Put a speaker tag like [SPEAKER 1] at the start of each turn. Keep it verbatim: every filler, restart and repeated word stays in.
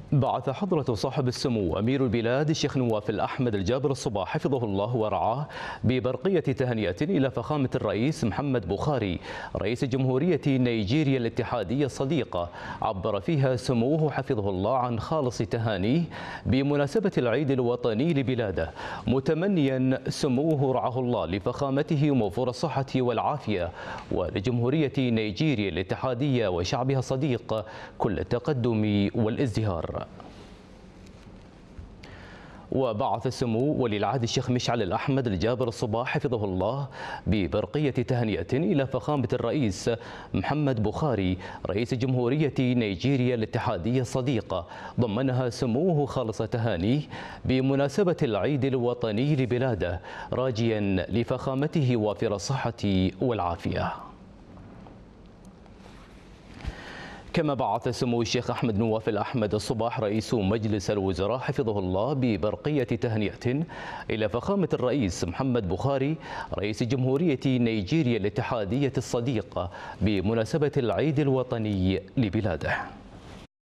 [SPEAKER 1] بعث حضرة صاحب السمو أمير البلاد الشيخ نواف الأحمد الجابر الصباح حفظه الله ورعاه ببرقية تهنئة إلى فخامة الرئيس محمد بوخاري رئيس جمهورية نيجيريا الاتحادية الصديقة، عبر فيها سموه حفظه الله عن خالص تهانيه بمناسبة العيد الوطني لبلاده، متمنيا سموه رعاه الله لفخامته موفور الصحة والعافية، ولجمهورية نيجيريا الاتحادية وشعبها الصديق كل التقدم والازدهار. وبعث السمو ولي العهد الشيخ مشعل الأحمد الجابر الصباح حفظه الله ببرقية تهنئة إلى فخامة الرئيس محمد بوخاري رئيس جمهورية نيجيريا الاتحادية الصديقة، ضمنها سموه خالص تهانيه بمناسبة العيد الوطني لبلاده، راجيا لفخامته وافر الصحة والعافية. كما بعث سمو الشيخ أحمد نواف الأحمد الصباح رئيس مجلس الوزراء حفظه الله ببرقية تهنئة إلى فخامة الرئيس محمد بوخاري رئيس جمهورية نيجيريا الاتحادية الصديقة بمناسبة العيد الوطني لبلاده.